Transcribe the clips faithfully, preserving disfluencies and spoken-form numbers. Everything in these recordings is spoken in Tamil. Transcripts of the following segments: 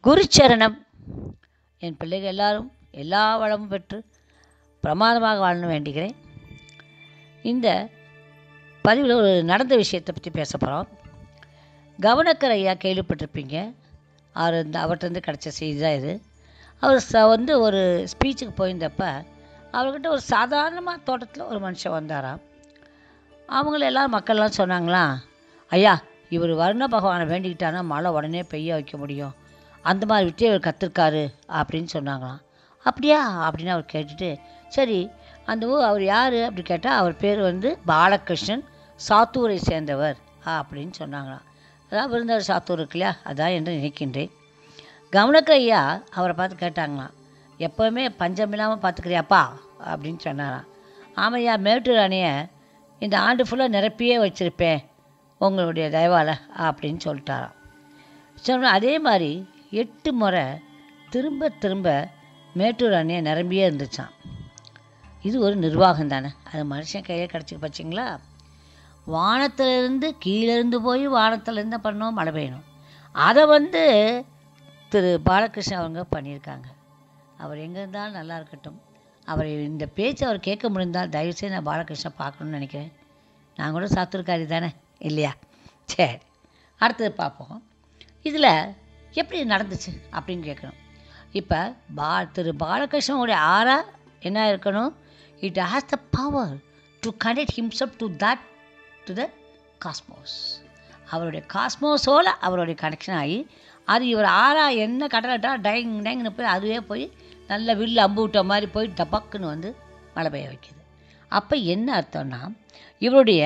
குருச்சரணம். என் பிள்ளைகள் எல்லாரும் எல்லா வளமும் பெற்று பிரமாதமாக வாழணும் வேண்டிக்கிறேன். இந்த பதிவில் ஒரு நடந்த விஷயத்தை பற்றி பேச போகிறோம். கவனக்கர் ஐயா கேள்விப்பட்டிருப்பீங்க. அவர் இந்த அவர்கிட்ட கிடச்ச செய்தி தான் இது. அவர் ச வந்து ஒரு ஸ்பீச்சுக்கு போயிருந்தப்ப அவர்கிட்ட ஒரு சாதாரணமாக தோட்டத்தில் ஒரு மனுஷன் வந்தாராம். அவங்கள எல்லாம் மக்கள்லாம் சொன்னாங்களாம், ஐயா இவர் வருண பகவானை வேண்டிக்கிட்டானா மழை உடனே பெய்ய வைக்க முடியும், அந்த மாதிரி விட்டு இவர் கற்றுருக்காரு அப்படின்னு சொன்னாங்களாம். அப்படியா அப்படின்னு அவர் கேட்டுட்டு, சரி அந்த ஊ அவர் யார் அப்படி கேட்டால் அவர் பேர் வந்து பாலகிருஷ்ணன், சாத்தூரை சேர்ந்தவர் அப்படின்னு சொன்னாங்களாம். அதான் விருந்தவர் சாத்தூர் இருக்கு இல்லையா, அதான் என்று நினைக்கின்றேன். கவனக்கர் ஐயா அவரை பார்த்து கேட்டாங்களாம், எப்போவுமே பஞ்சம் இல்லாமல் பார்த்துக்கிறியாப்பா அப்படின்னு சொன்னாராம். ஆமையா, மேட்டூர் அணையை இந்த ஆண்டு ஃபுல்லாக நிரப்பியே வச்சுருப்பேன் உங்களுடைய தயவால் அப்படின்னு சொல்லிட்டாராம். சொன்ன அதே மாதிரி எட்டு முறை திரும்ப திரும்ப மேட்டூர் அணையை நிரம்பியே இருந்துச்சான். இது ஒரு நிர்வாகம் தானே, அது மனுஷன் கையில் கிடச்சி பச்சிங்களா. வானத்திலேருந்து கீழேருந்து போய் வானத்திலேருந்து பண்ணோம் மழை பெய்யணும். அதை வந்து திரு பாலகிருஷ்ணன் அவங்க பண்ணியிருக்காங்க. அவர் எங்கே இருந்தாலும் நல்லா இருக்கட்டும். அவர் இந்த பேச்சு அவர் கேட்க முடிந்தால் தயவுசெய்து நான் பாலகிருஷ்ணன் பார்க்கணுன்னு நினைக்கிறேன். நான் கூட சாத்தூர்காரி தானே இல்லையா? சரி, அடுத்தது பார்ப்போம். இதில் எப்படி நடந்துச்சு அப்படின்னு கேட்கணும். இப்போ பா திரு பாலகிருஷ்ணனுடைய ஆறா என்ன இருக்கணும்? It has the power to connect himself to that to the cosmos. அவருடைய காஸ்மோஸோடு அவருடைய கனெக்ஷன் ஆகி அது இவர் ஆறா என்ன கடலட்டா டைங் டைங்னு போய் அதுவே போய் நல்ல வில்லு அம்பு விட்ட மாதிரி போய் டபக்குன்னு வந்து மழை பெய்ய வைக்கிது. அப்போ என்ன அர்த்தம்னா, இவருடைய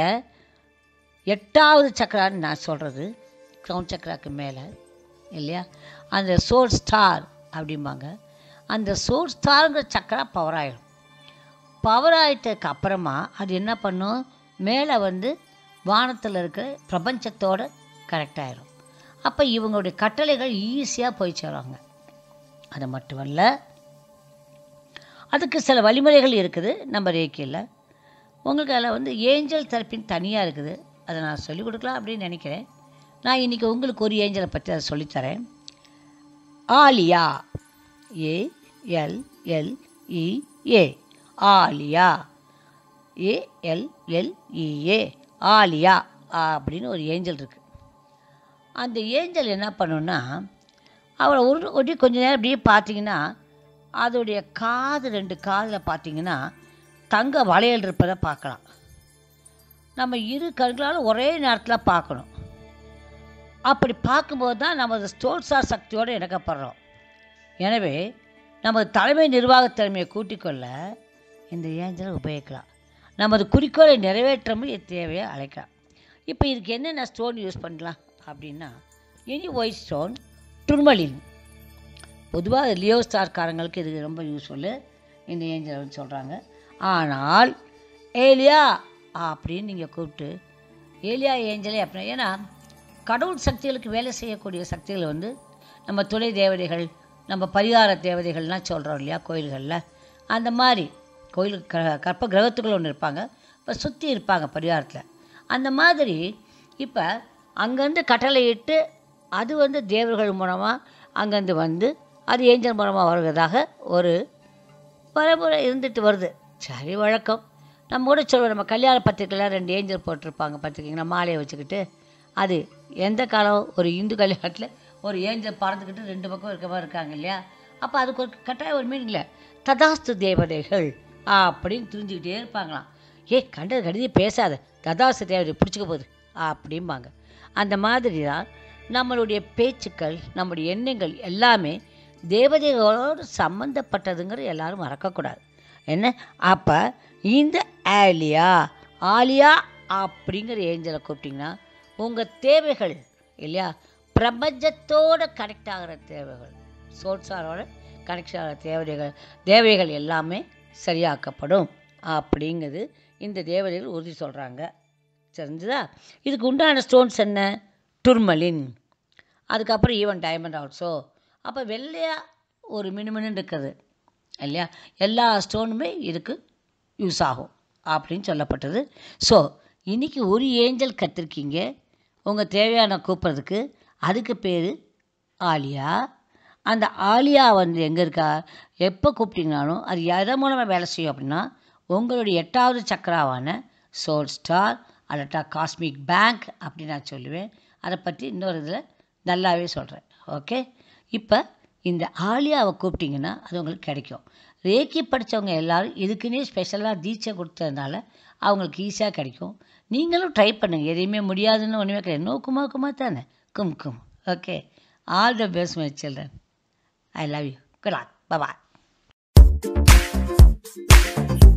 எட்டாவது சக்கரான்னு நான் சொல்கிறது, கிரவுன் சக்கராக்கு மேலே இல்லையா, அந்த சோல் ஸ்டார் அப்படிம்பாங்க. அந்த சோல் ஸ்டாருங்கிற சக்கரா பவர் ஆகிடும். பவர் ஆகிட்டதுக்கு அப்புறமா அது என்ன பண்ணும், மேலே வந்து வானத்தில் இருக்கிற பிரபஞ்சத்தோடு கரெக்ட் ஆகிடும். அப்போ இவங்களுடைய கட்டளைகள் ஈஸியாக போய் சேருவாங்க. அது மட்டுமல்ல, அதுக்கு சில வழிமுறைகள் இருக்குது நம்ம ரேக்கியில். உங்களுக்கு அதில் வந்து ஏஞ்சல் தெரப்பின்னு தனியாக இருக்குது, அதை நான் சொல்லிக் கொடுக்கலாம் அப்படின்னு நினைக்கிறேன். நான் இன்றைக்கி உங்களுக்கு ஒரு ஏஞ்சலை பற்றி அதை சொல்லித்தரேன். Allea, A L L E A, Allea, A L L E A, Allea அப்படின்னு ஒரு ஏஞ்சல் இருக்குது. அந்த ஏஞ்சல் என்ன பண்ணுன்னா, அவரை ஒரு ஒட்டி கொஞ்ச நேரம் அப்படியே பார்த்தீங்கன்னா அதோடைய காது, ரெண்டு காதில் பார்த்தீங்கன்னா தங்க வளையல் இருப்பதை பார்க்கலாம். நம்ம இரு கண்களால் ஒரே நேரத்தில் பார்க்கணும். அப்படி பார்க்கும்போது தான் நமது ஸ்டோல்சார் சக்தியோடு இணக்கப்படுறோம். எனவே நமது தலைமை நிர்வாக திறமையை கூட்டிக்கொள்ள இந்த ஏஞ்சலை உபயோகிக்கலாம். நமது குறிக்கோளை நிறைவேற்றமும் தேவையை அழைக்கலாம். இப்போ இதுக்கு என்னென்ன ஸ்டோன் யூஸ் பண்ணலாம் அப்படின்னா, எனி ஒயிட் ஸ்டோன், டுர்மலின். பொதுவாக லியோ ஸ்டார்காரங்களுக்கு இது ரொம்ப யூஸ்ஃபுல்லு இந்த ஏஞ்சல் சொல்கிறாங்க. ஆனால் ஏலியா அப்படின்னு நீங்கள் கூப்பிட்டு ஏலியா ஏஞ்சலே அப்படின்னா, ஏன்னா கடவுள் சக்திகளுக்கு வேலை செய்யக்கூடிய சக்திகள் வந்து நம்ம துணை தேவதைகள், நம்ம பரிகார தேவதைகள்லாம் சொல்கிறோம் இல்லையா கோயில்களில். அந்த மாதிரி கோயிலுக்கு க கற்ப கிரகத்துக்குள்ள ஒன்று இருப்பாங்க, இப்போ சுற்றி இருப்பாங்க பரிகாரத்தில். அந்த மாதிரி இப்போ அங்கேருந்து கட்டளையிட்டு அது வந்து தேவர்கள் மூலமாக அங்கேருந்து வந்து அது ஏஞ்சல் மூலமாக வருவதாக ஒரு பரம்பரை இருந்துட்டு வருது. சரி, வழக்கம். நம்ம கூட சொல்லுவோம், நம்ம கல்யாண பத்திரிக்கையில் ரெண்டு ஏஞ்சல் போட்டிருப்பாங்க பார்த்துக்கிங்கன்னா மாலையை வச்சுக்கிட்டு. அது எந்த காலம், ஒரு இந்து கல்யாணத்தில் ஒரு ஏஞ்சல் பறந்துக்கிட்டு ரெண்டு பக்கம் இருக்க மாதிரி இருக்காங்க இல்லையா. அப்போ அதுக்கு ஒரு கட்டாயம் ஒரு மீனிங் இல்லை, ததாஸ்து தேவதைகள் அப்படின்னு தெரிஞ்சுக்கிட்டே இருப்பாங்களாம். ஏ கண்டது கடிதே பேசாத, ததாஸ்து தேவதை பிடிச்சிக்க போகுது அப்படிம்பாங்க. அந்த மாதிரி தான் நம்மளுடைய பேச்சுக்கள், நம்முடைய எண்ணங்கள் எல்லாமே தேவதைகளோடு சம்மந்தப்பட்டதுங்கிற எல்லாரும் மறக்கக்கூடாது. என்ன அப்போ இந்த ஆலியா, ஆலியா அப்படிங்கிற ஏஞ்சலை கூப்பிட்டிங்கன்னா உங்கள் தேவைகள் இல்லையா, பிரபஞ்சத்தோடு கனெக்ட் ஆகிற தேவைகள், சோல்சாரோட கனெக்ட் ஆகிற தேவதைகள் தேவைகள் எல்லாமே சரியாக்கப்படும் அப்படிங்கிறது இந்த தேவதைகள் உறுதி சொல்கிறாங்க. தெரிஞ்சுதா? இதுக்கு உண்டான ஸ்டோன்ஸ் என்ன? டுர்மலின், அதுக்கப்புறம் ஈவன் டைமண்ட் ஆல்சோ. அப்போ வெள்ளையாக ஒரு மினுமினு இருக்குது இல்லையா, எல்லா ஸ்டோனுமே இதுக்கு யூஸ் ஆகும் அப்படின்னு சொல்லப்பட்டது. ஸோ இன்றைக்கி ஒரு ஏஞ்சல் கற்றுருக்கீங்க உங்கள் தேவையான கூப்பிட்றதுக்கு. அதுக்கு பேர் ஆலியா. அந்த ஆலியா வந்து எங்கே இருக்கா, எப்போ கூப்பிட்டீங்கனாலும் அது எதை மூலமாக வேலை செய்யும் அப்படின்னா, உங்களுடைய எட்டாவது சக்கராவான சோல் ஸ்டார் அல்லட்டா காஸ்மிக் பேங்க் அப்படின்னு நான் சொல்லுவேன். அதை பற்றி இன்னொரு இதில் நல்லாவே சொல்கிறேன். ஓகே, இப்போ இந்த ஆலியாவை கூப்பிட்டிங்கன்னா அது உங்களுக்கு கிடைக்கும். ரேக்கி படித்தவங்க எல்லோரும் இதுக்குன்னே ஸ்பெஷலாக தீட்சை கொடுத்ததுனால அவங்களுக்கு ஈஸியாக கிடைக்கும். நீங்களும் ட்ரை பண்ணுங்கள். எதையுமே முடியாதுன்னு ஒன்றுமே கிடையாது. நோ குமா குமா தானே, கும் கும். Okay, all the best my children. I love you. Good luck. Bye-bye.